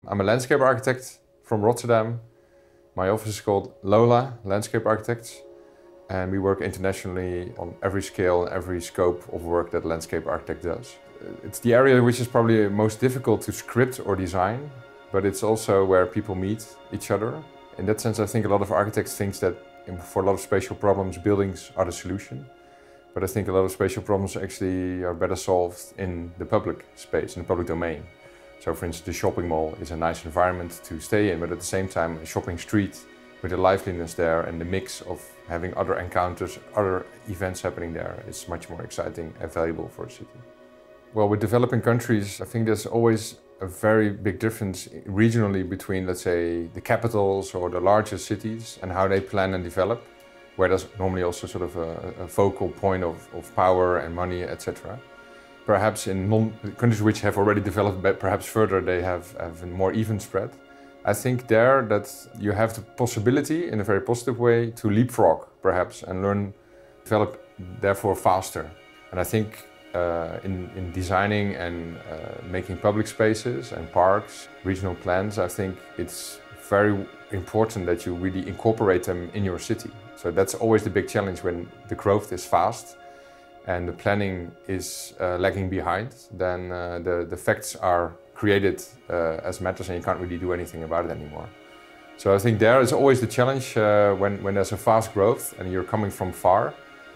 I'm a landscape architect from Rotterdam. My office is called Lola Landscape Architects, and we work internationally on every scale and every scope of work that a landscape architect does. It's the area which is probably most difficult to script or design, but it's also where people meet each other. In that sense, I think a lot of architects think that for a lot of spatial problems, buildings are the solution. But I think a lot of spatial problems actually are better solved in the public space, in the public domain. So for instance, the shopping mall is a nice environment to stay in, but at the same time, a shopping street with the liveliness there and the mix of having other encounters, other events happening there is much more exciting and valuable for a city. Well, with developing countries, I think there's always a very big difference regionally between, let's say, the capitals or the larger cities and how they plan and develop, where there's normally also sort of a focal point of power and money, etc. Perhaps in countries which have already developed perhaps further, they have a more even spread. I think there that you have the possibility, in a very positive way, to leapfrog perhaps and learn, develop therefore faster. And I think in designing and making public spaces and parks, regional plans, I think it's very important that you really incorporate them in your city. So that's always the big challenge when the growth is fast and the planning is lagging behind, then the facts are created as matters and you can't really do anything about it anymore. So I think there is always the challenge when there's a fast growth and you're coming from far,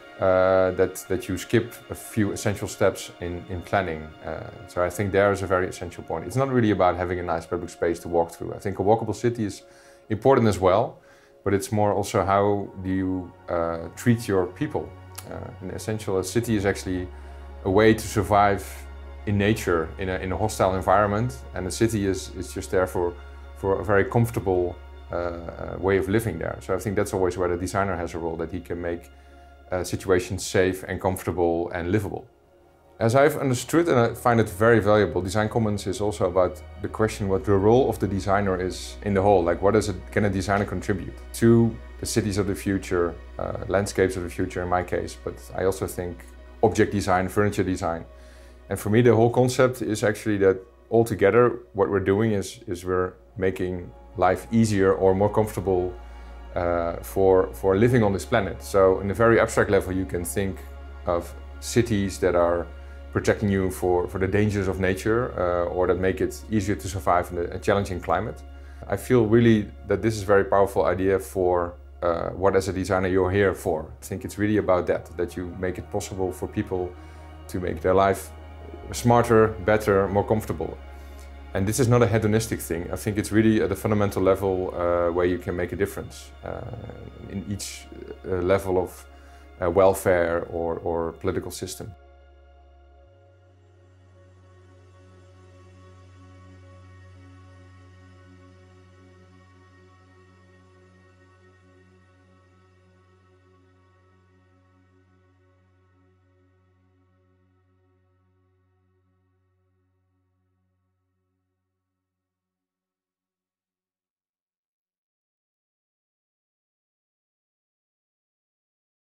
that you skip a few essential steps in planning. So I think there is a very essential point. It's not really about having a nice public space to walk through. I think a walkable city is important as well, but it's more also how do you treat your people. In essential, a city is actually a way to survive in nature, in a hostile environment, and the city is just there for a very comfortable way of living there. So I think that's always where the designer has a role, that he can make situations safe and comfortable and livable. As I've understood, and I find it very valuable, Design Commons is also about the question what the role of the designer is in the whole. Like, can a designer contribute to the cities of the future, landscapes of the future in my case, but I also think object design, furniture design. And for me, the whole concept is actually that altogether what we're doing is we're making life easier or more comfortable for living on this planet. So in a very abstract level, you can think of cities that are protecting you for the dangers of nature or that make it easier to survive in a challenging climate. I feel really that this is a very powerful idea for what as a designer you're here for. I think it's really about that you make it possible for people to make their life smarter, better, more comfortable. And this is not a hedonistic thing. I think it's really at a fundamental level where you can make a difference in each level of welfare or political system.